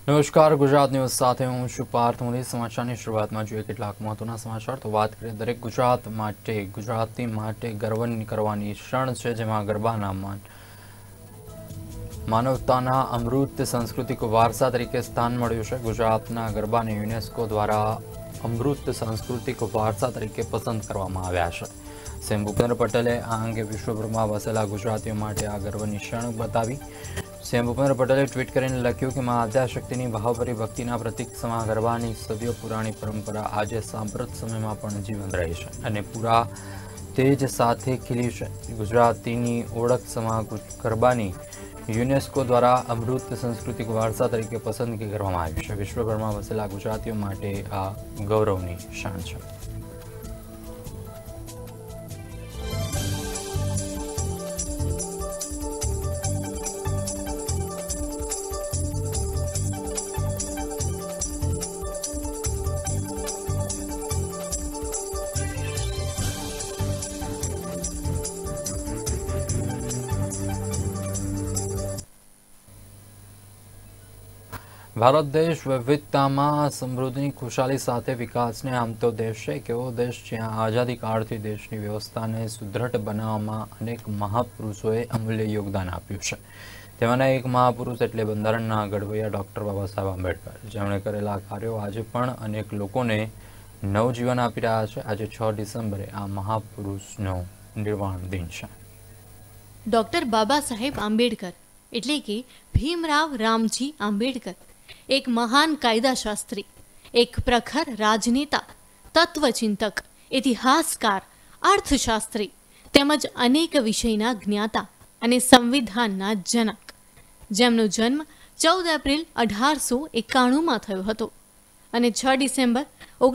નમસ્કાર, ગુજરાત ન્યૂઝ સાથે હું છું પાર્થ મોદી। સમાચારની શરૂઆતમાં જોઈએ કેટલાક મહત્વના સમાચાર। તો વાત કરીએ દરેક ગુજરાતી માટે ગર્વ કરવાની ક્ષણ છે, જેમાં ગરબાના માનવતાના અમૃત સાંસ્કૃતિક વારસા તરીકે સ્થાન મળ્યું છે। ગુજરાતના ગરબાને યુનેસ્કો દ્વારા અમૃત સાંસ્કૃતિક વારસા તરીકે પસંદ કરવામાં આવ્યા છે। સીએમ ભૂપેન્દ્ર પટેલે આ અંગે વિશ્વભરમાં વસેલા ગુજરાતીઓ માટે આ ગર્વની ક્ષણ બતાવી। સીએમ ભૂપેન્દ્ર પટેલે ટ્વીટ કરીને લખ્યું કે મા આદ્યાશક્તિની ભાવભરી ભક્તિના પ્રતીક સમા ગરબાની સદીઓ પુરાણી પરંપરા આજે સાંપ્રત સમયમાં પણ જીવંત રહી છે અને પૂરા તેજ સાથે ખીલી છે। ગુજરાતીની ઓળખ સમા ગરબાની યુનેસ્કો દ્વારા અમૃત સાંસ્કૃતિક વારસા તરીકે પસંદગી કરવામાં આવી છે। વિશ્વભરમાં વસેલા ગુજરાતીઓ માટે આ ગૌરવની ક્ષણ છે। ભારત દેશ વિવિધતામાં સમૃદ્ધિની ખુશાલી સાથે વિકાસને આમતો દેશ છે। એક એવો દેશ જ્યાં આઝાદી કાળથી દેશની વ્યવસ્થાને સુદૃઢ બનાવવામાં અનેક મહાપુરુષોએ અમૂલ્ય યોગદાન આપ્યું છે। તેમાંના એક મહાપુરુષ એટલે બંધારણના ઘડવૈયા ડૉક્ટર બાબા સાહેબ આંબેડકર, જેમણે કરેલા કાર્યો આજે પણ અનેક લોકોને નવજીવન આપી રહ્યા છે। આજે 6 ડિસેમ્બરે આ મહાપુરુષનો નિર્વાણ દિન છે। ડૉક્ટર બાબા સાહેબ આંબેડકર એટલે કે ભીમરાવ રામજી આંબેડકર એક મહાન કાયદાશાસ્ત્રી, એક પ્રખર રાજનેતા, તત્વચિંતક, ઇતિહાસકાર, અર્થશાસ્ત્રી તેમજ અનેક વિષયના જ્ઞાતા અને સંવિધાનના જનક, જેમનો જન્મ 14 એપ્રિલ 1891માં થયો હતો અને 6 ડિસેમ્બર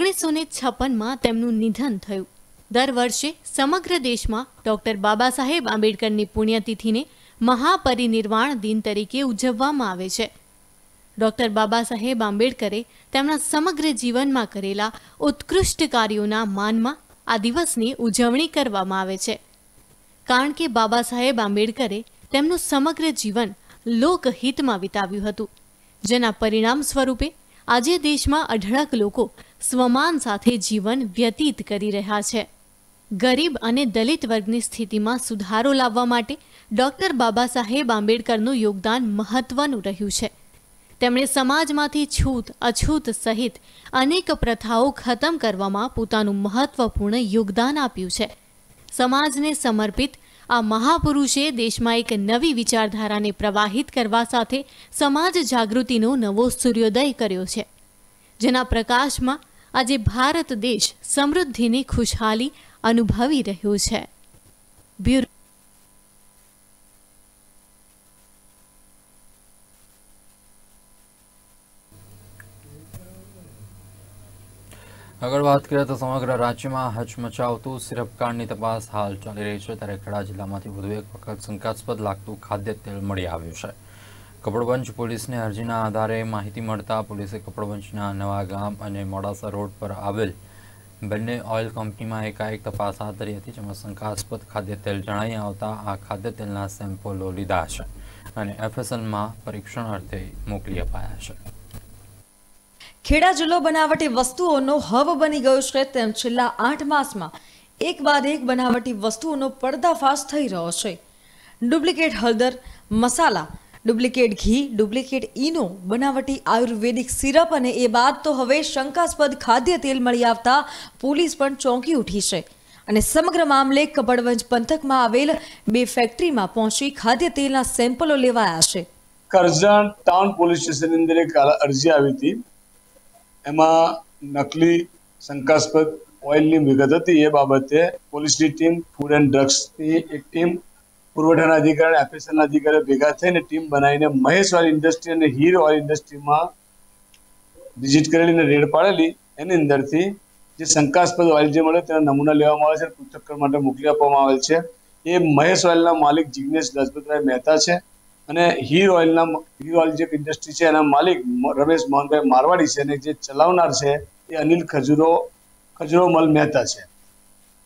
1956માં તેમનું નિધન થયું। દર વર્ષે સમગ્ર દેશમાં ડૉક્ટર બાબા સાહેબ આંબેડકરની પુણ્યતિથિને મહાપરિનિર્વાણ દિન તરીકે ઉજવવામાં આવે છે। ડૉક્ટર બાબા સાહેબ આંબેડકરે તેમના સમગ્ર જીવનમાં કરેલા ઉત્કૃષ્ટ કાર્યોના માનમાં આ દિવસની ઉજવણી કરવામાં આવે છે, કારણ કે બાબા સાહેબ આંબેડકરે તેમનું સમગ્ર જીવન લોકહિતમાં વિતાવ્યું હતું, જેના પરિણામ સ્વરૂપે આજે દેશમાં અઢળક લોકો સ્વમાન સાથે જીવન વ્યતીત કરી રહ્યા છે। ગરીબ અને દલિત વર્ગની સ્થિતિમાં સુધારો લાવવા માટે ડૉક્ટર બાબા સાહેબ આંબેડકરનું યોગદાન મહત્વનું રહ્યું છે। તેમણે સમાજમાંથી છૂત અછૂત સહિત અનેક પ્રથાઓ ખતમ કરવામાં પોતાનું મહત્વપૂર્ણ યોગદાન આપ્યું છે। સમાજને સમર્પિત આ મહાપુરુષે દેશમાં એક નવી વિચારધારાને પ્રવાહિત કરવા સાથે સમાજ જાગૃતિનો નવો સૂર્યોદય કર્યો છે, જેના પ્રકાશમાં આજે ભારત દેશ સમૃદ્ધિની ખુશહાલી અનુભવી રહ્યો છે। બ્યુરો આગળ વાત કરીએ તો સમગ્ર રાજ્યમાં હચમચાવતું સિરપકાંડની તપાસ હાલ ચાલી રહી છે, ત્યારે ખેડા જિલ્લામાંથી વધુ એક વખત શંકાસ્પદ લાગતું ખાદ્ય તેલ મળી આવ્યું છે। કપડવંજ પોલીસને અરજીના આધારે માહિતી મળતા પોલીસે કપડવંજના નવા ગામ અને મોડાસા રોડ પર આવેલ બંને ઓઇલ કંપનીમાં એકાએક તપાસ હાથ ધરી હતી, જેમાં શંકાસ્પદ ખાદ્ય તેલ જણાઈ આવતા આ ખાદ્ય તેલના સેમ્પલો લીધા છે અને FSLમાં પરીક્ષણ અર્થે મોકલી અપાયા છે। ખેડા જિલ્લો બનાવટી વસ્તુઓનો હબ બની ગયો છે, તેમ છેલ્લા 8 માસમાં એક બાદ એક બનાવટી વસ્તુઓનો પર્દાફાશ થઈ રહ્યો છે। ડુપ્લિકેટ હળદર, મસાલા, ડુપ્લિકેટ ઘી, ડુપ્લિકેટ ઈનો, બનાવટી આયુર્વેદિક સિરપ અને એ બાદ તો હવે શંકાસ્પદ ખાદ્ય તેલ મળી આવતા પોલીસ પણ ચોંકી ઉઠી છે અને સમગ્ર મામલે કપડવંજ પંથકમાં આવેલ 2 ફેક્ટરીમાં પહોંચી ખાદ્ય તેલના સેમ્પલો લેવાયા છે। કરજણ ટાઉન પોલીસ સ્ટેશનની અંદર એક અરજી આવી હતી, એમાં નકલી શંકાસ્પદ ઓઇલની વિગત હતી। એ બાબતે પોલીસની ટીમ, ફૂડ એન્ડ ડ્રગ્સની એક ટીમ, પુરવઠાના અધિકારી, FSLના અધિકારીઓ ભેગા થઈને ટીમ બનાવીને મહેશ ઓઇલ ઇન્ડસ્ટ્રી અને હીર ઓઇલ ઇન્ડસ્ટ્રીમાં વિઝિટ કરેલી અને રેડ પાડેલી। એની અંદરથી જે શંકાસ્પદ ઓઇલ જે મળે તેના નમૂના લેવામાં આવે છે, પૃથ્થકરણ માટે મોકલી આપવામાં આવેલ છે। એ મહેશ ઓઇલના માલિક જિગ્નેશ લજપતરાય મહેતા છે અને હીર ઓઇલ જે ઇન્ડસ્ટ્રી છે એના માલિક રમેશ મોહનભાઈ મારવાડી છે અને જે ચલાવનાર છે એ અનિલ ખજૂરોમલ મહેતા છે।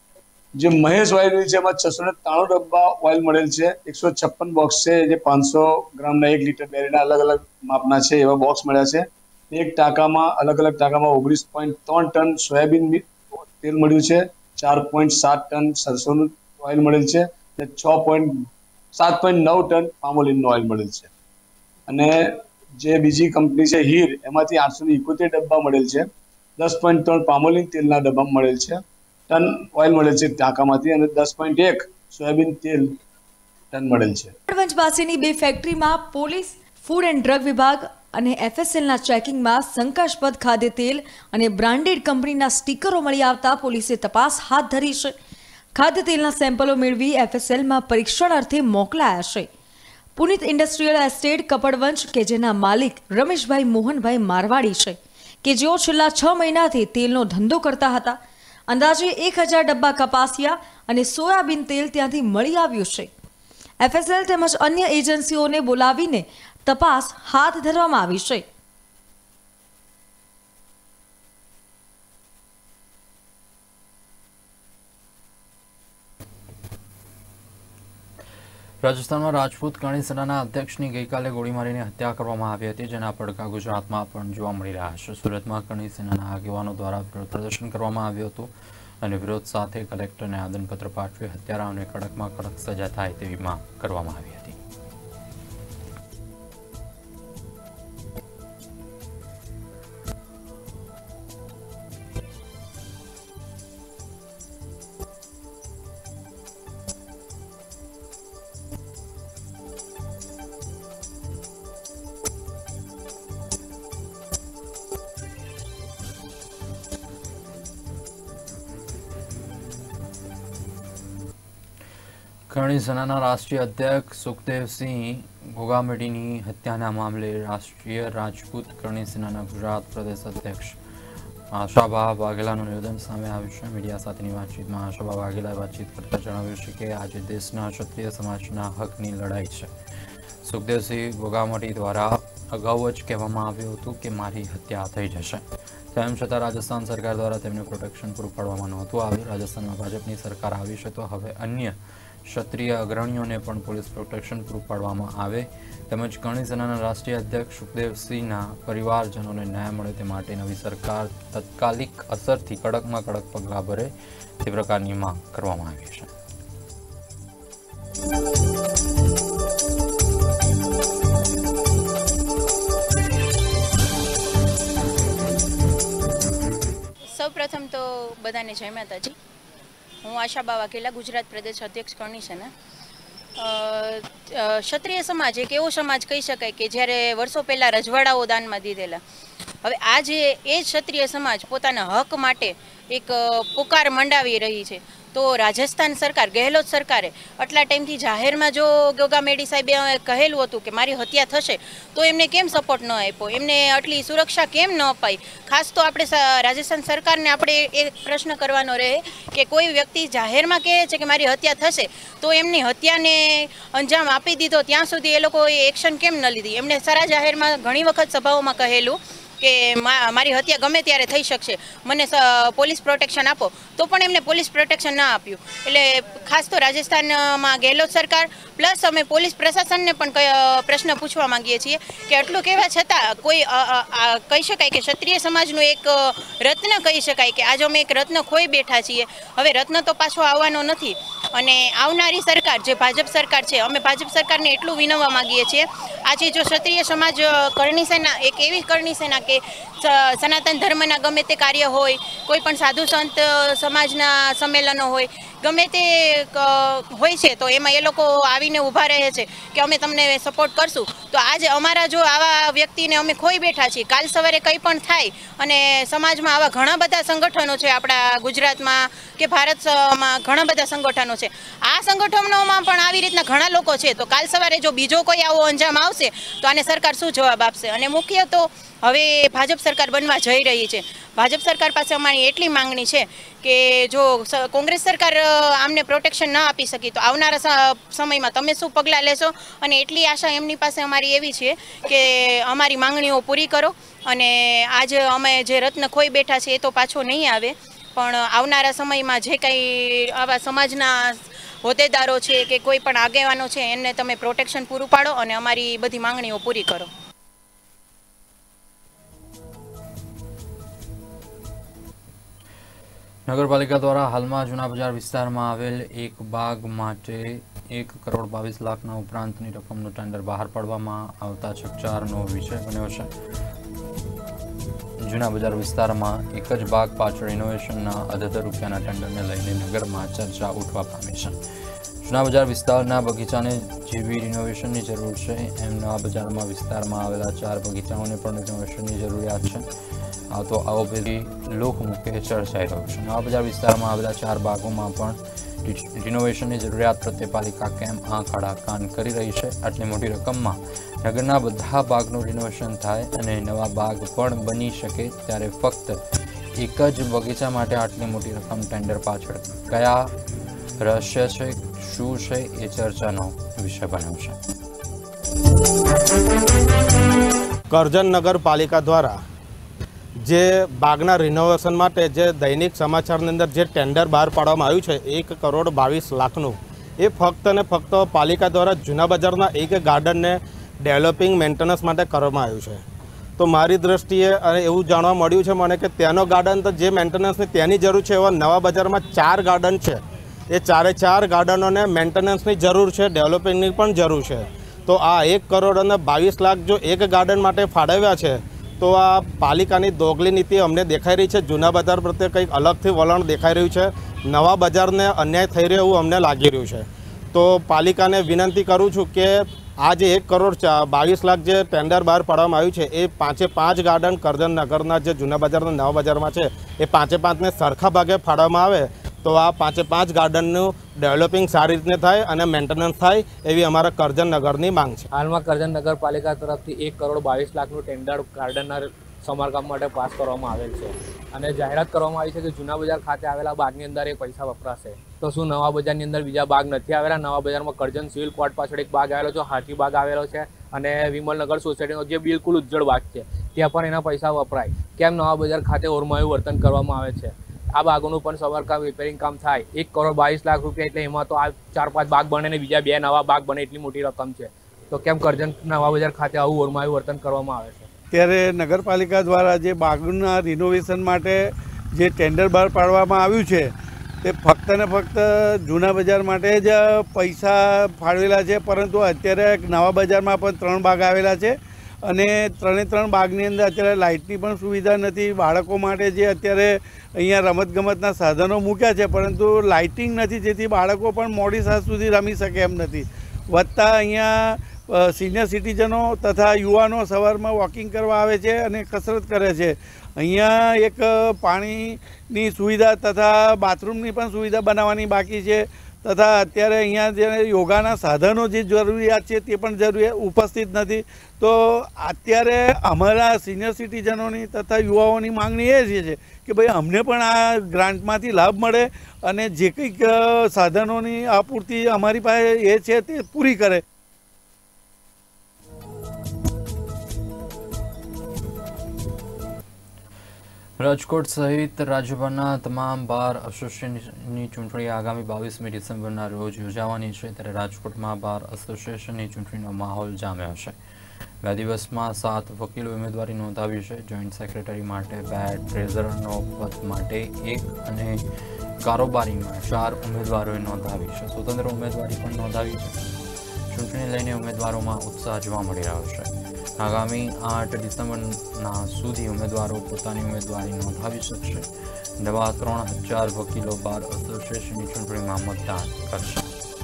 જે મહેશ ઓઇલ મિલ છે એમાં 693 ડબ્બા ઓઇલ મળેલ છે, 156 બોક્સ છે જે 500 ગ્રામના 1 લીટર બેરલના અલગ અલગ માપના છે એવા બોક્સ મળ્યા છે। એક ટાંકામાં અલગ અલગ ટાંકામાં 19.3 ટન સોયાબીન તેલ મળ્યું છે, 4.7 ટન સરસોનું ઓઇલ મળેલ છે અને 7.9 ટન પામોલીનનું ઓઇલ મળેલ છે। અને જે બીજી કંપની છે હીર, એમાંથી 871 ડબ્બા મળેલ છે, 10.3 પામોલીન તેલના ડબ્બા મળેલ છે, ટન ઓઇલ મળેલ છે ટાંકામાંથી અને 10.1 સોયાબીન તેલ ટન મળેલ છે। કપડવંજ પાસેની 2 ફેક્ટરીમાં પોલીસ, ફૂડ એન્ડ ડ્રગ વિભાગ અને એફએસએલના ચેકિંગમાં શંકાસ્પદ ખાદ્ય તેલ અને બ્રાન્ડેડ કંપનીના સ્ટીકરો મળી આવતા પોલીસે તપાસ હાથ ધરી છે। ખાદ્ય તેલના સેમ્પલો મેળવી એફએસએલમાં પરીક્ષણ અર્થે મોકલાયા છે। પુનિત ઇન્ડસ્ટ્રીયલ એસ્ટેટ કપડવંજ કે જેના માલિક રમેશભાઈ મોહનભાઈ મારવાડી છે કે જેઓ છેલ્લા 6 મહિનાથી તેલનો ધંધો કરતા હતા। અંદાજે 1000 ડબ્બા કપાસિયા અને સોયાબીન તેલ ત્યાંથી મળી આવ્યું છે। એફએસએલ તેમજ અન્ય એજન્સીઓને બોલાવીને તપાસ હાથ ધરવામાં આવી છે। રાજસ્થાનમાં રાજપૂત કરણી સેનાના અધ્યક્ષની ગઈકાલે ગોળી મારીને હત્યા કરવામાં આવી હતી, જેના પડઘા ગુજરાતમાં પણ જોવા મળી રહ્યા છે। સુરતમાં કરણી સેનાના આગેવાનો દ્વારા વિરોધ પ્રદર્શન કરવામાં આવ્યું હતું અને વિરોધ સાથે કલેક્ટરને આવેદનપત્ર પાઠવી હત્યારાઓને કડકમાં કડક સજા થાય તેવી માંગ કરવામાં આવી હતી। કરણી સેનાના રાષ્ટ્રીય અધ્યક્ષ સુખદેવસિંહ ઘોગામેડીની હત્યાના મામલે રાષ્ટ્રીય રાજપૂત કરણી સેનાના ગુજરાત પ્રદેશ અધ્યક્ષ આશાબા વાઘેલાનું નિવેદન સામે આવ્યું છે। મીડિયા સાથેની વાતચીતમાં આશાબા વાઘેલાએ વાતચીત કરતા જણાવ્યું છે કે આજે દેશના ક્ષત્રિય સમાજના હકની લડાઈ છે। સુખદેવસિંહ ઘોગામેડી દ્વારા અગાઉ જ કહેવામાં આવ્યું હતું કે મારી હત્યા થઈ જશે, તેમ છતાં રાજસ્થાન સરકાર દ્વારા તેમને પ્રોટેક્શન પૂરું પાડવામાં નહોતું આવ્યું। રાજસ્થાનમાં ભાજપની સરકાર આવી છે તો હવે અન્ય ક્ષત્રિય અગ્રણીઓને પણ પોલીસ પ્રોટેક્શન પૂરું પાડવામાં આવે તેમજ કરણી સેનાના રાષ્ટ્રીય અધ્યક્ષ સુખદેવસિંહના પરિવારજનોને ન્યાય મળે તે માટે નવી સરકાર તાત્કાલિક અસરથી કડકમાં કડક પગલાં ભરે તે પ્રકારની માંગ કરવામાં આવી છે। સૌપ્રથમ તો બધાને જય માતાજી। હું આશાબા વાઘેલા, ગુજરાત પ્રદેશ અધ્યક્ષ કરણી સેના। ક્ષત્રિય સમાજ એક એવો સમાજ કહી શકાય કે જ્યારે વર્ષો પહેલાં રજવાડાઓ દાનમાં દીધેલા, હવે આજે એ ક્ષત્રિય સમાજ પોતાના હક માટે એક પુકાર મંડાવી રહી છે। તો રાજસ્થાન સરકાર, ગેહલોત સરકારે આટલા ટાઈમથી જાહેરમાં જો ઘોગામેડી સાહેબે કહેલું હતું કે મારી હત્યા થશે તો એમને કેમ સપોર્ટ ન આપ્યો, એમને આટલી સુરક્ષા કેમ ન અપાઈ? ખાસ તો આપણે રાજસ્થાન સરકારને આપણે એક પ્રશ્ન કરવાનો રહે કે કોઈ વ્યક્તિ જાહેરમાં કહે છે કે મારી હત્યા થશે તો એમની હત્યાને અંજામ આપી દીધો ત્યાં સુધી એ લોકોએ એક્શન કેમ ન લીધી? એમણે સારા જાહેરમાં ઘણી વખત સભાઓમાં કહેલું કે મારી હત્યા ગમે ત્યારે થઈ શકશે, મને પોલીસ પ્રોટેક્શન આપો, તો પણ એમને પોલીસ પ્રોટેક્શન ના આપ્યું। એટલે ખાસ તો રાજસ્થાનમાં ગેહલોત સરકાર પ્લસ અમે પોલીસ પ્રશાસનને પણ પ્રશ્ન પૂછવા માંગીએ છીએ કે આટલું કહેવા છતાં કોઈ કહી શકાય કે ક્ષત્રિય સમાજનું એક રત્ન કહી શકાય કે આજે અમે એક રત્ન ખોઈ બેઠા છીએ। હવે રત્ન તો પાછો આવવાનો નથી અને આવનારી સરકાર જે ભાજપ સરકાર છે, અમે ભાજપ સરકારને એટલું વિનવવા માંગીએ છીએ, આજે જો ક્ષત્રિય સમાજ કરણી સેના એક એવી કરણી સેના કે સનાતન ધર્મના ગમે તે કાર્ય હોય, કોઈ પણ સાધુ સંત સમાજના સંમેલનો હોય, ગમે તે હોય છે તો એમાં એ લોકો આવીને ઊભા રહે છે કે અમે તમને સપોર્ટ કરશું। તો આજે અમારા જો આવા વ્યક્તિને અમે ખોઈ બેઠા છીએ, કાલ સવારે કંઈ પણ થાય અને સમાજમાં આવા ઘણા બધા સંગઠનો છે આપણા ગુજરાતમાં કે ભારતમાં ઘણા બધા સંગઠનો છે, આ સંગઠનોમાં પણ આવી રીતના ઘણા લોકો છે, તો કાલ સવારે જો બીજો કોઈ આવો અંજામ આવશે તો આને સરકાર શું જવાબ આપશે? અને મુખ્ય તો હવે ભાજપ સરકાર બનવા જઈ રહી છે, ભાજપ સરકાર પાસે અમારી એટલી માંગણી છે કે જો કોંગ્રેસ સરકાર આમને પ્રોટેક્શન ન આપી શકી તો આવનારા સમયમાં તમે શું પગલાં લેશો? અને એટલી આશા એમની પાસે અમારી એવી છે કે અમારી માંગણીઓ પૂરી કરો અને આજે અમે જે રત્ન ખોઈ બેઠા છે એ તો પાછો નહીં આવે। પણ આવનારા સમયમાં જે કંઈ આવા સમાજના હોદ્દેદારો છે કે કોઈ પણ આગેવાનો છે એને તમે પ્રોટેક્શન પૂરું પાડો અને અમારી બધી માંગણીઓ પૂરી કરો. નગરપાલિકા દ્વારા હાલમાં જૂના બજાર વિસ્તારમાં આવેલ એક બાગ માટે 1 કરોડ 22 લાખના ઉપરાંતની રકમનું ટેન્ડર બહાર પાડવામાં આવતા ચકચારનો વિષય બન્યો છે. જૂના બજાર વિસ્તારમાં એક જ બાગ પાછળ રિનોવેશનના અધધર રૂપિયાના ટેન્ડરને લઈને નગરમાં ચર્ચા ઉઠવા પામી છે. જૂના બજાર વિસ્તારના બગીચાને જેવી રિનોવેશનની જરૂર છે એમ નવા બજારમાં વિસ્તારમાં આવેલા 4 બગીચાઓને પણ રિનોવેશનની જરૂરિયાત છે. આ તો આવો પેલી લોકમુખે ચર્ચાઈ રહ્યું છે. નવા બજાર વિસ્તારમાં આવેલા 4 બાગોમાં પણ રિનોવેશનની જરૂરિયાત પ્રત્યે પાલિકા કેમ આંખ આડા કાન કરી રહી છે? આટલી મોટી રકમમાં નગરના બધા બાગનું રિનોવેશન થાય અને નવા બાગ પણ બની શકે ત્યારે ફક્ત એક જ બગીચા માટે આટલી મોટી રકમ ટેન્ડર પાછળ કયા રહસ્ય છે, શું છે એ ચર્ચાનો વિષય બન્યો છે. કરજણ નગરપાલિકા દ્વારા જે બાગના રિનોવેશન માટે જે દૈનિક સમાચારની અંદર જે ટેન્ડર બહાર પાડવામાં આવ્યું છે 1 કરોડ 22 લાખનું, એ ફક્ત ને ફક્ત પાલિકા દ્વારા જૂના બજારના એક ગાર્ડનને ડેવલપિંગ મેન્ટેનન્સ માટે કરવામાં આવ્યું છે. તો મારી દૃષ્ટિએ અને એવું જાણવા મળ્યું છે મને કે ત્યાંનો ગાર્ડન તો જે મેન્ટેનન્સની ત્યાંની જરૂર છે એવા નવા બજારમાં 4 ગાર્ડન છે. એ 4 ગાર્ડનોને મેન્ટેનન્સની જરૂર છે, ડેવલપિંગની પણ જરૂર છે. તો આ 1 કરોડ અને 22 લાખ જો એક ગાર્ડન માટે ફાળવ્યા છે તો આ પાલિકાની દોગલી નીતિ અમને દેખાઈ રહી છે. જૂના બજાર પ્રત્યે કંઈક અલગથી વલણ દેખાઈ રહ્યું છે. નવા બજારને અન્યાય થઈ રહ્યો એવું અમને લાગી રહ્યું છે. તો પાલિકાને વિનંતી કરું છું કે આ જે 1 કરોડ 22 લાખ જે ટેન્ડર બહાર પાડવામાં આવ્યું છે એ 5 ગાર્ડન કરજણ નગરના જે જૂના બજારના નવા બજારમાં છે એ 5ને સરખા ભાગે ફાળવવામાં આવે તો આ 5 ગાર્ડનનું ડેવલપિંગ સારી રીતે થાય અને મેન્ટેનન્સ થાય એવી અમારા કરજણ નગરની માંગ છે. હાલમાં કરજણ નગરપાલિકા તરફથી 1 કરોડ 22 લાખનું ટેન્ડર ગાર્ડનના સમારકામ માટે પાસ કરવામાં આવેલ છે અને જાહેરાત કરવામાં આવી છે કે જૂના બજાર ખાતે આવેલા બાગની અંદર એ પૈસા વપરાશે. તો શું નવા બજારની અંદર બીજા બાગ નથી આવેલા? નવા બજારમાં કરજણ સિવિલ કોર્ટ પાછળ એક બાગ આવેલો છે, હાથી બાગ આવેલો છે અને વિમલનગર સોસાયટીનો જે બિલકુલ ઉજ્જળ બાગ છે ત્યાં પણ એના પૈસા વપરાય. કેમ નવા બજાર ખાતે ઓરમાયું વર્તન કરવામાં આવે છે? આ બાગોનું પણ સમારકામ રિપેરિંગ કામ થાય. 1 કરોડ 22 લાખ રૂપિયા એટલે એમાં તો આ 4-5 બાગ બને ને બીજા 2 નવા બાગ બને એટલી મોટી રકમ છે. તો કેમ કરજણ નવા બજાર ખાતે આવું ઓરમાયું વર્તન કરવામાં આવે છે? ત્યારે નગરપાલિકા દ્વારા જે બાગના રિનોવેશન માટે જે ટેન્ડર બહાર પાડવામાં આવ્યું છે તે ફક્ત ને ફક્ત જૂના બજાર માટે જ પૈસા ફાળવેલા છે. પરંતુ અત્યારે નવા બજારમાં પણ 3 બાગ આવેલા છે અને 3 બાગની અંદર અત્યારે લાઇટની પણ સુવિધા નથી. બાળકો માટે જે અત્યારે અહીંયા રમતગમતના સાધનો મૂક્યા છે પરંતુ લાઇટિંગ નથી, જેથી બાળકો પણ મોડી સાંજ સુધી રમી શકે એમ નથી. વધતા અહીંયા સિનિયર સિટીઝનો તથા યુવાનો સવારમાં વોકિંગ કરવા આવે છે અને કસરત કરે છે. અહીંયા એક પાણીની સુવિધા તથા બાથરૂમની પણ સુવિધા બનાવવાની બાકી છે તથા અત્યારે અહીંયા જે યોગાના સાધનો જે જરૂરિયાત છે તે પણ ઉપસ્થિત નથી. તો અત્યારે અમારા સિનિયર સિટીઝનોની તથા યુવાઓની માંગણી એ છે કે ભાઈ અમને પણ આ ગ્રાન્ટમાંથી લાભ મળે અને જે કંઈક સાધનોની આપૂર્તિ અમારી પાસે એ છે તે પૂરી કરે. રાજકોટ સહિત રાજ્યભરના તમામ બાર એસોસિએશનની ચૂંટણી આગામી 22મી ડિસેમ્બરના રોજ યોજાવાની છે. ત્યારે રાજકોટમાં બાર એસોસિએશનની ચૂંટણીનો માહોલ જામ્યો છે. 2 દિવસમાં 7 વકીલો ઉમેદવારી નોંધાવી છે. જોઈન્ટ સેક્રેટરી માટે 2, ટ્રેઝરરનો પદ માટે 1 અને કારોબારીમાં 4 ઉમેદવારોએ નોંધાવી છે. સ્વતંત્ર ઉમેદવારી પણ નોંધાવી છે. ચૂંટણી લઈને ઉમેદવારોમાં ઉત્સાહ જોવા મળી રહ્યો છે. આગામી 8 ડિસેમ્બરના સુધી ઉમેદવારો પોતાની ઉમેદવારી નોંધાવી શકશે. નવા 3000 વકીલો બાર એસોસિએશનની ચૂંટણીમાં મતદાન કરશે.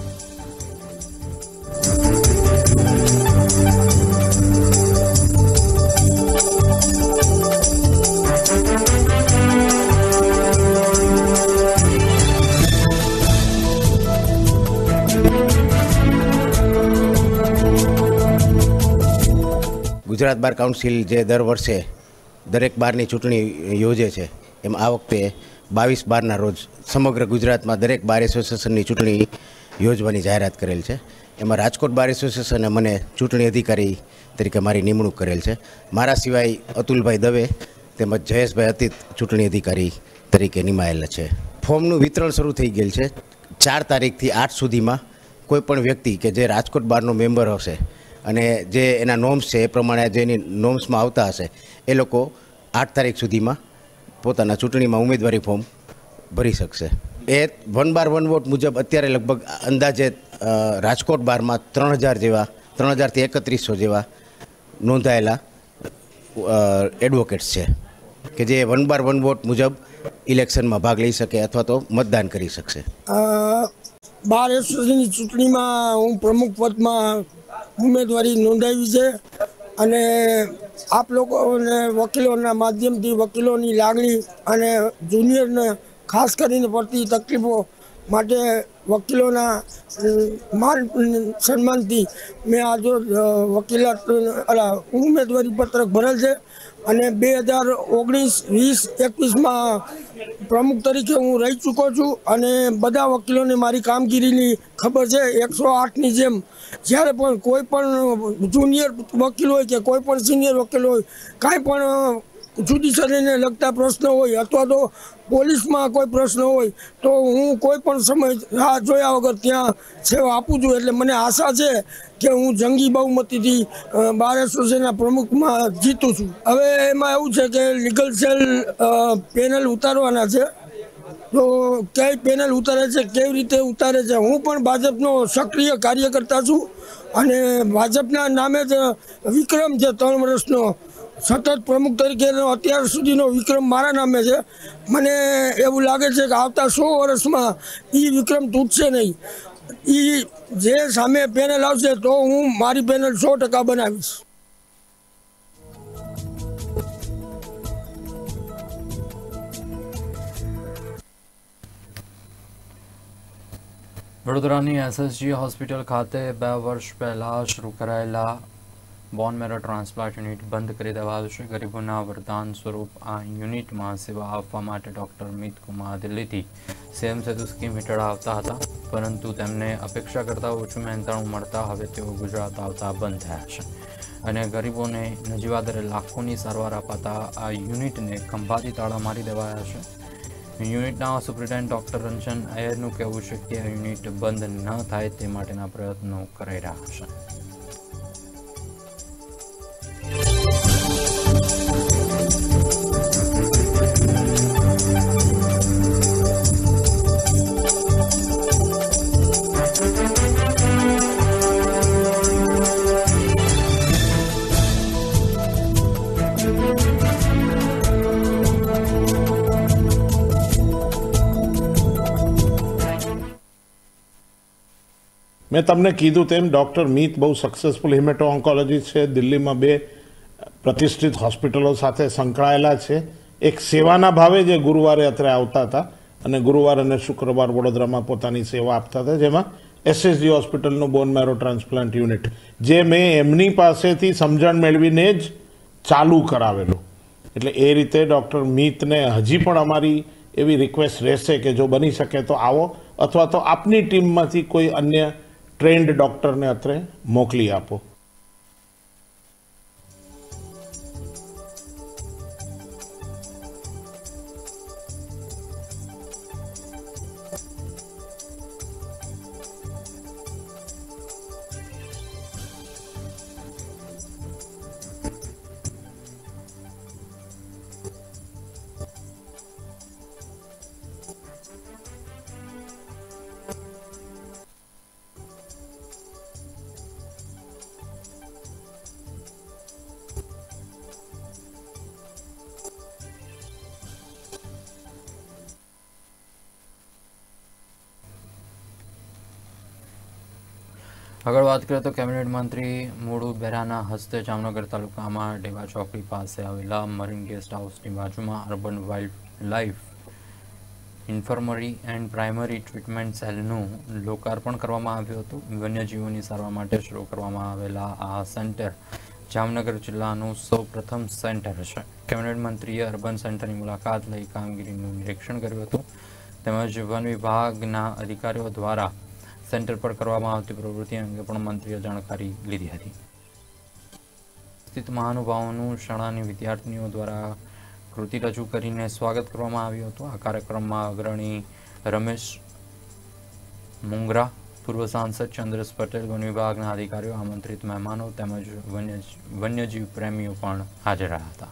ગુજરાત બાર કાઉન્સિલ જે દર વર્ષે દરેક બારની ચૂંટણી યોજે છે એમ આ વખતે 22 બારના રોજ સમગ્ર ગુજરાતમાં દરેક બાર એસોસિએશનની ચૂંટણી યોજવાની જાહેરાત કરેલ છે. એમાં રાજકોટ બાર એસોસિએશને મને ચૂંટણી અધિકારી તરીકે મારી નિમણૂક કરેલ છે. મારા સિવાય અતુલભાઈ દવે તેમજ જયેશભાઈ અતીત ચૂંટણી અધિકારી તરીકે નિમાયેલા છે. ફોર્મનું વિતરણ શરૂ થઈ ગયેલ છે. 4 તારીખથી 8 સુધીમાં કોઈ પણ વ્યક્તિ કે જે રાજકોટ બારનો મેમ્બર હશે અને જે એના નોર્મ્સ છે એ પ્રમાણે જે એની નોર્મ્સમાં આવતા હશે એ લોકો 8 તારીખ સુધીમાં પોતાના ચૂંટણીમાં ઉમેદવારી ફોર્મ ભરી શકશે. એ 1 બાર 1 વોટ મુજબ અત્યારે લગભગ અંદાજે રાજકોટ બારમાં 3000 જેવા 3000થી 3100 જેવા નોંધાયેલા એડવોકેટ્સ છે કે જે 1 બાર 1 વોટ મુજબ ઇલેક્શનમાં ભાગ લઈ શકે અથવા તો મતદાન કરી શકશે. બાર એસોસિએશનની ચૂંટણીમાં હું પ્રમુખ પદમાં ઉમેદવારી નોંધાવી છે અને આપ લોકોને વકીલોના માધ્યમથી વકીલોની લાગણી અને જુનિયરને ખાસ કરીને પડતી તકલીફો માટે વકીલોના માન સન્માનથી મેં આજે વકીલાત ઉમેદવારી પત્રક ભરેલ છે અને 2019, 20, 21માં પ્રમુખ તરીકે હું રહી ચૂકો છું અને બધા વકીલોને મારી કામગીરીની ખબર છે. 108ની જેમ જ્યારે પણ કોઈ પણ જુનિયર વકીલ હોય કે કોઈ પણ સિનિયર વકીલ હોય, કાંઈ પણ જ્યુડિશરીને લગતા પ્રશ્નો હોય અથવા તો પોલીસમાં કોઈ પ્રશ્ન હોય તો હું કોઈ પણ સમય રાહ જોયા વગર ત્યાં સેવા આપું છું. એટલે મને આશા છે કે હું જંગી બહુમતીથી બાર એસોસિએશનના પ્રમુખમાં જીતું છું. હવે એમાં એવું છે કે લીગલ સેલ પેનલ ઉતારવાના છે, તો કઈ પેનલ ઉતારે છે, કેવી રીતે ઉતારે છે. હું પણ ભાજપનો સક્રિય કાર્યકર્તા છું અને ભાજપના નામે જ વિક્રમ છે 3 વર્ષનો સતત પ્રમુખ તરીકેનો અત્યાર સુધીનો વિક્રમ મારા નામે છે. મને એવું લાગે છે કે આવતા 100 વર્ષમાં એ વિક્રમ તૂટશે નહીં. એ જે સામે પેનલ આવશે તો હું મારી પેનલ 100% બનાવીશ. વડોદરાની SSG હોસ્પિટલ ખાતે 2 વર્ષ પહેલાં શરૂ કરાયેલા બોન મેરો ટ્રાન્સપ્લાન્ટ યુનિટ બંધ કરી દેવાયું છે. ગરીબોના વરદાન સ્વરૂપ આ યુનિટમાં સેવા આપવા માટે ડૉક્ટર મિત કુમાર દિલ્હીથી સીએમ સેતુ સ્કીમ હેઠળ આવતા હતા, પરંતુ તેમને અપેક્ષા કરતાં ઓછું મહેનતાણું મળતા હવે તેઓ ગુજરાત આવતા બંધ થયા છે અને ગરીબોને નજીવા દરે લાખોની સારવાર અપાતા આ યુનિટને ખંભાતી તાળા મારી દેવાયા છે. યુનિટના સુપ્રિન્ટેન્ડન્ટ ડૉક્ટર રંજન અય્યરનું કહેવું છે કે આ યુનિટ બંધ ન થાય તે માટેના પ્રયત્નો કરાઈ રહ્યા છે. મેં તમને કીધું તેમ ડૉક્ટર મીત બહુ સક્સેસફુલ હિમેટો ઓન્કોલોજીસ્ટ છે. દિલ્હીમાં 2 પ્રતિષ્ઠિત હોસ્પિટલો સાથે સંકળાયેલા છે. એક સેવાના ભાવે જે ગુરુવારે અત્રે આવતા હતા અને ગુરુવાર અને શુક્રવાર વડોદરામાં પોતાની સેવા આપતા હતા, જેમાં SSG હોસ્પિટલનું બોન મેરો ટ્રાન્સપ્લાન્ટ યુનિટ જે મેં એમની પાસેથી સમજણ મેળવીને જ ચાલુ કરાવેલું. એટલે એ રીતે ડૉક્ટર મીતને હજી પણ અમારી એવી રિક્વેસ્ટ રહેશે કે જો બની શકે તો આવો અથવા તો આપની ટીમમાંથી કોઈ અન્ય ટ્રેન્ડ ડૉક્ટરને અત્રે મોકલી આપો. આગળ વાત કરીએ તો કેબિનેટ મંત્રી મોડુ બેરાના હસ્તે જામનગર તાલુકામાં ડેવા ચોકડી પાસે આવેલા મરીન ગેસ્ટ હાઉસની બાજુમાં urban wild life infirmary and primary treatment સેલનું લોકાર્પણ કરવામાં આવ્યું હતું. વન્યજીવોની સારવાર માટે શરૂ કરવામાં આવેલા આ સેન્ટર જામનગર જિલ્લાનું સૌપ્રથમ સેન્ટર છે. કેબિનેટ મંત્રીએ અર્બન સેન્ટરની મુલાકાત લઈ કામગીરીનું નિરીક્ષણ કર્યું હતું તેમજ વન વિભાગના અધિકારીઓ દ્વારા સેન્ટર પર કરવામાં આવતી પ્રવૃત્તિ અંગે પણ મંત્રીએ જાણકારી લીધી હતી. સ્થિત મહાનુભાવોનું શાળાની વિદ્યાર્થીનીઓ દ્વારા કૃતિ રજૂ કરીને સ્વાગત કરવામાં આવ્યું હતું। આ કાર્યક્રમમાં અગ્રણી રમેશ મુંગરા, પૂર્વ સાંસદ ચંદ્રેશ પટેલ, વન વિભાગના અધિકારીઓ, આમંત્રિત મહેમાનો તેમજ વન્યજીવ પ્રેમીઓ પણ હાજર રહ્યા હતા।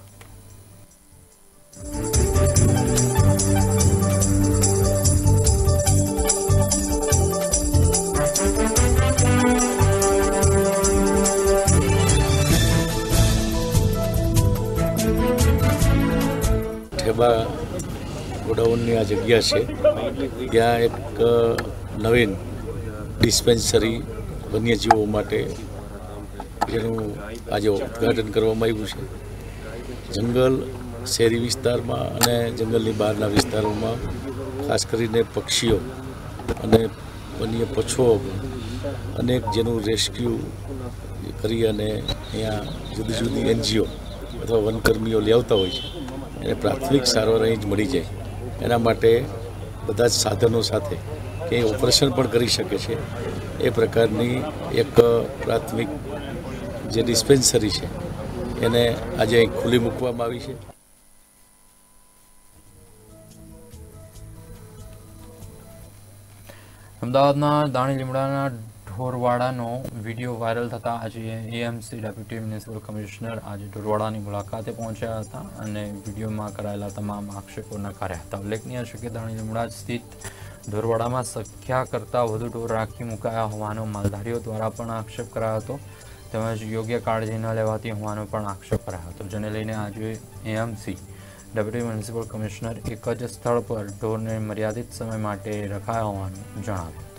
ઠેબા ગોડાઉનની આ જગ્યા છે, ત્યાં એક નવીન ડિસ્પેન્સરી વન્યજીવો માટે જેનું આજે ઉદ્ઘાટન કરવામાં આવ્યું છે। જંગલ શહેરી વિસ્તારમાં અને જંગલની બહારના વિસ્તારોમાં ખાસ કરીને પક્ષીઓ અને વન્ય પશુઓ અનેક જેનું રેસ્ક્યુ કરી અને અહીંયા જુદી જુદી NGO અથવા વનકર્મીઓ લેવતા હોય છે, એને પ્રાથમિક સારવાર અહીં જ મળી જાય એના માટે બધા જ સાધનો સાથે કે ઓપરેશન પણ કરી શકે છે એ પ્રકારની એક પ્રાથમિક જે ડિસ્પેન્સરી છે એને આજે અહીં ખુલ્લી મૂકવામાં આવી છે। અમદાવાદના દાણી લીમડાના ઢોરવાડાનો વિડીયો વાયરલ થતાં આજે AMC ડેપ્યુટી મ્યુનિસિપલ કમિશનર આજે ઢોરવાડાની મુલાકાતે પહોંચ્યા હતા અને વિડીયોમાં કરાયેલા તમામ આક્ષેપો નકાર્યા હતા। ઉલ્લેખનીય છે કે દાણી લીમડા સ્થિત ઢોરવાડામાં સંખ્યા કરતાં વધુ ઢોર રાખી મુકાયા હોવાનો માલધારીઓ દ્વારા પણ આક્ષેપ કરાયો હતો તેમજ યોગ્ય કાળજી ન લેવાતી હોવાનો પણ આક્ષેપ કરાયો હતો, જેને લઈને આજે AMC ડેપ્યુટી મ્યુનિસિપલ કમિશનર એક જ સ્થળ પર ઢોરને મર્યાદિત સમય માટે રખાયા હોવાનું જણાવ્યું હતું।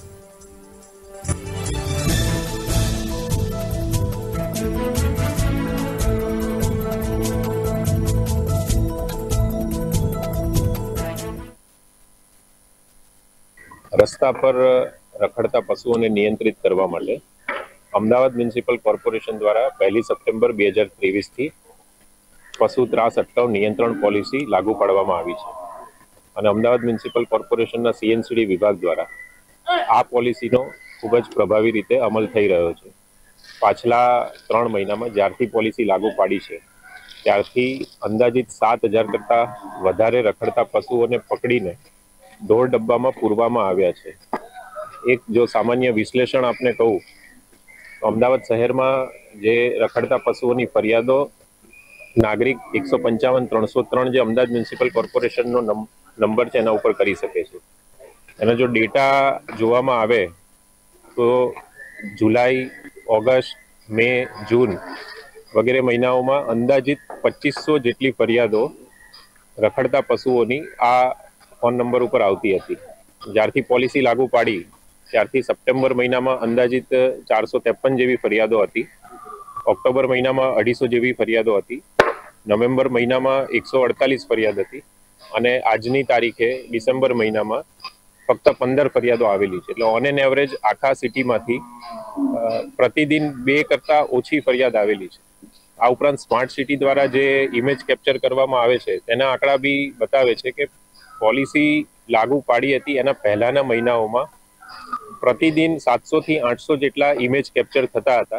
રસ્તા પર રખડતા પશુઓને નિયંત્રિત કરવા માટે અમદાવાદ મ્યુનિસિપલ કોર્પોરેશન દ્વારા 1 સપ્ટેમ્બર 2023 થી પશુ ત્રાસ અટકાવ નિયંત્રણ પોલિસી લાગુ પાડવામાં આવી છે અને અમદાવાદ મ્યુનિસિપલ કોર્પોરેશનના CNCD વિભાગ દ્વારા આ પોલિસીનો ખૂબ જ પ્રભાવી રીતે અમલ થઈ રહ્યો છે। પાછલા 3 મહિનામાં જ્યારથી પોલિસી લાગુ પાડી છે ત્યારથી અંદાજિત 7,000 કરતાં વધારે રખડતા પશુઓને પકડીને ઢોર ડબ્બામાં પૂરવામાં આવ્યા છે। એક જો સામાન્ય વિશ્લેષણ આપને કહું તો અમદાવાદ શહેરમાં જે રખડતા પશુઓની ફરિયાદો નાગરિક 155-303 જે અમદાવાદ મ્યુનિસિપલ કોર્પોરેશનનો નંબર છે એના ઉપર કરી શકે છે। એનો જો ડેટા જોવામાં આવે તો જુલાઈ, ઓગસ્ટ, મે, જૂન વગેરે મહિનાઓમાં અંદાજિત 2500 જેટલી ફરિયાદો રખડતા પશુઓની આ ફોન નંબર ઉપર આવતી હતી। જ્યારથી પોલિસી લાગુ પાડી ત્યારથી સપ્ટેમ્બર મહિનામાં અંદાજિત 453 જેવી ફરિયાદો હતી, ઓક્ટોબર મહિનામાં 250 જેવી ફરિયાદો હતી, નવેમ્બર મહિનામાં 148 ફરિયાદ હતી અને આજની તારીખે ડિસેમ્બર મહિનામાં ફક્ત 15 ફરિયાદો આવેલી છે। એટલે ઓન એન એવરેજ આખા સિટીમાંથી પ્રતિદિન 2 કરતાં ઓછી ફરિયાદ આવેલી છે। આ ઉપરાંત સ્માર્ટ સિટી દ્વારા જે ઇમેજ કેપ્ચર કરવામાં આવે છે તેના આંકડા બી બતાવે છે કે પોલિસી લાગુ પાડી હતી એના પહેલાના મહિનાઓમાં પ્રતિદિન 700 થી 800 જેટલા ઇમેજ કેપ્ચર થતા હતા।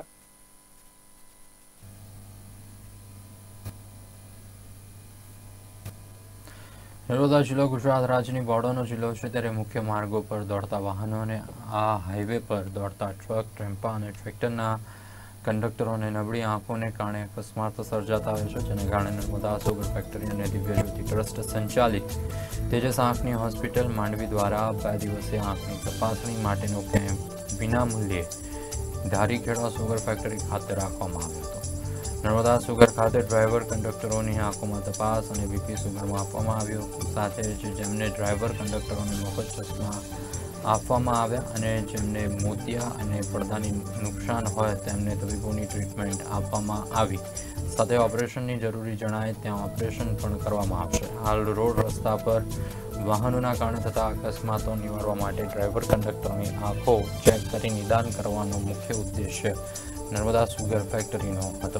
નર્મદા જિલ્લો ગુજરાત રાજ્યની બોર્ડરનો જિલ્લો છે, ત્યારે મુખ્ય માર્ગો પર દોડતા વાહનો અને આ હાઈવે પર દોડતા ટ્રક, ટેમ્પા અને ટ્રેક્ટરના કંડક્ટરોને નબળી આંખોને કારણે અકસ્માત સર્જાતા હોય છે, જેને કારણે નર્મદા સુગર ફેક્ટરી અને દિવ્ય જ્યોતિ ટ્રસ્ટ સંચાલિત તેજસ આંખની હોસ્પિટલ માંડવી દ્વારા 2 દિવસીય આંખની તપાસણી માટેનો કેમ્પ વિનામૂલ્યે ધારીખેડા સુગર ફેક્ટરી ખાતે રાખવામાં આવ્યો હતો। નર્મદા સુગર ખાતે ડ્રાઈવર કંડક્ટરોની આંખોમાં તપાસ અને BP સુગરમાં આપવામાં આવ્યો, સાથે જ જેમને ડ્રાઈવર કંડક્ટરોને મફત ચશ્મા આપવામાં આવ્યા અને જેમને મોતિયા અને પડદાની નુકસાન હોય તેમને તબીબોની ટ્રીટમેન્ટ આપવામાં આવી, સાથે ઓપરેશનની જરૂરી જણાય ત્યાં ઓપરેશન પણ કરવામાં આવશે। હાલ રોડ રસ્તા પર વાહનોના કારણે થતા અકસ્માતો નિવારવા માટે ડ્રાઈવર કંડક્ટરોની આંખો ચેક કરી નિદાન કરવાનો મુખ્ય ઉદ્દેશ્ય નર્મદા સુગર ફેક્ટરીનો હતો।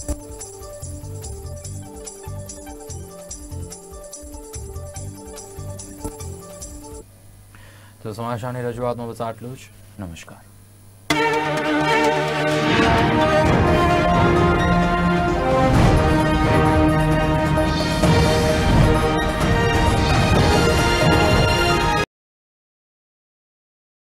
તો સમાચારની રજૂઆતમાં બસ આટલું જ। નમસ્કાર।